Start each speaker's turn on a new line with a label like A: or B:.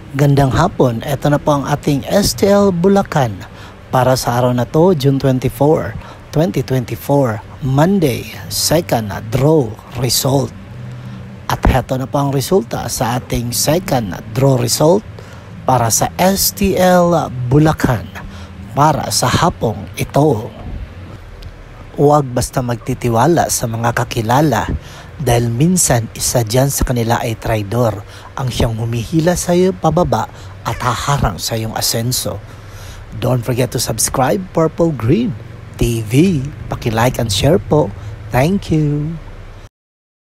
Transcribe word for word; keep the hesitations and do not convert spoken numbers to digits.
A: Gandang hapon, ito na po ang ating S T L Bulacan para sa araw na to, June twenty-fourth, twenty twenty-four, Monday, second draw result. At heto na po ang resulta sa ating second draw result para sa S T L Bulacan para sa hapong ito. Huwag basta magtitiwala sa mga kakilala dahil minsan isa dyan sa kanila ay traidor ang siyang humihila sa iyo pababa at haharang sa iyong asenso. Don't forget to subscribe Purple Green T V. Paki-like and share po. Thank you.